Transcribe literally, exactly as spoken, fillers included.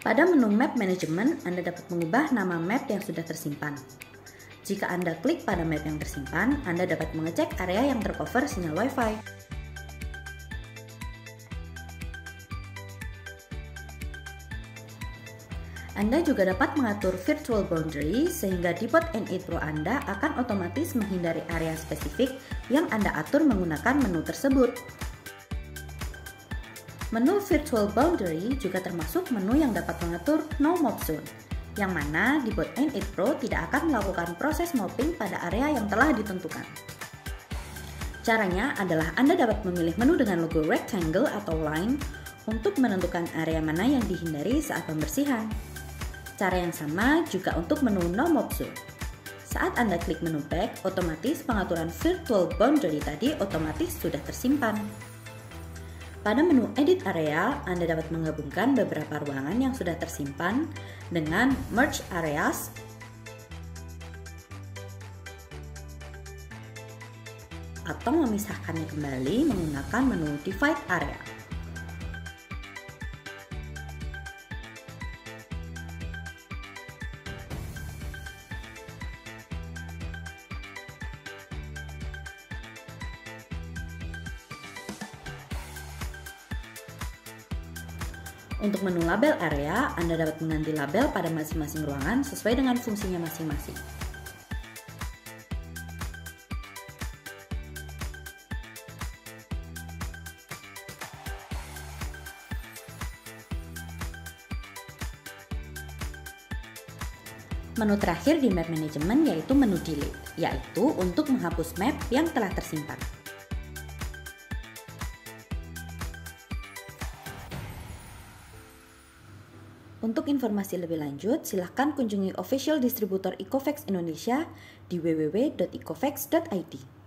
Pada menu Map Management, Anda dapat mengubah nama map yang sudah tersimpan. Jika Anda klik pada map yang tersimpan, Anda dapat mengecek area yang tercover sinyal Wi-Fi. Anda juga dapat mengatur virtual boundary sehingga Depot N eight Pro Anda akan otomatis menghindari area spesifik yang Anda atur menggunakan menu tersebut. Menu virtual boundary juga termasuk menu yang dapat mengatur no mob zone, yang mana Depot N eight Pro tidak akan melakukan proses mopping pada area yang telah ditentukan. Caranya adalah Anda dapat memilih menu dengan logo rectangle atau line untuk menentukan area mana yang dihindari saat pembersihan. Cara yang sama juga untuk menu No Mob Zone. Saat Anda klik menu Back, otomatis pengaturan virtual boundary tadi otomatis sudah tersimpan. Pada menu Edit Area, Anda dapat menggabungkan beberapa ruangan yang sudah tersimpan dengan Merge Areas atau memisahkannya kembali menggunakan menu Divide Area. Untuk menu label area, Anda dapat mengganti label pada masing-masing ruangan sesuai dengan fungsinya masing-masing. Menu terakhir di Map Management yaitu menu Delete, yaitu untuk menghapus map yang telah tersimpan. Untuk informasi lebih lanjut, silahkan kunjungi official distributor Ecofax Indonesia di w w w titik ecofax titik i d.